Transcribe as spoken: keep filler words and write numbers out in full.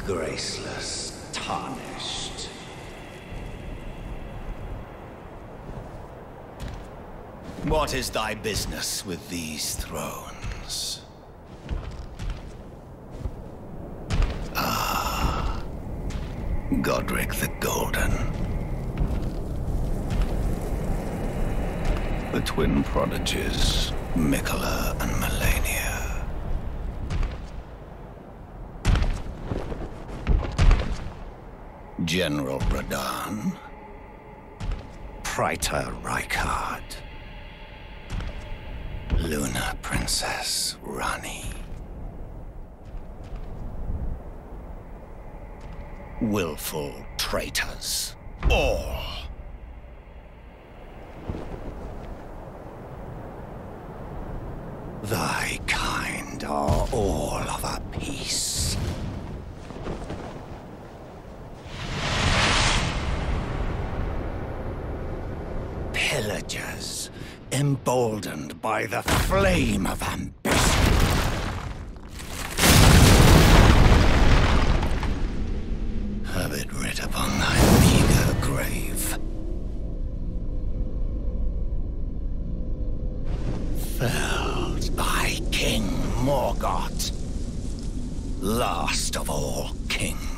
Graceless, tarnished. What is thy business with these thrones? Ah, Godric the Golden. The twin prodigies, Miquella and Malenia. General Radahn. Praetor Rykard. Luna Princess Ranni. Willful traitors, all. Thy kind are all of a piece. Pillagers, emboldened by the flame of ambition. Have it writ upon thy meager grave. Felled by King Morgott, last of all kings.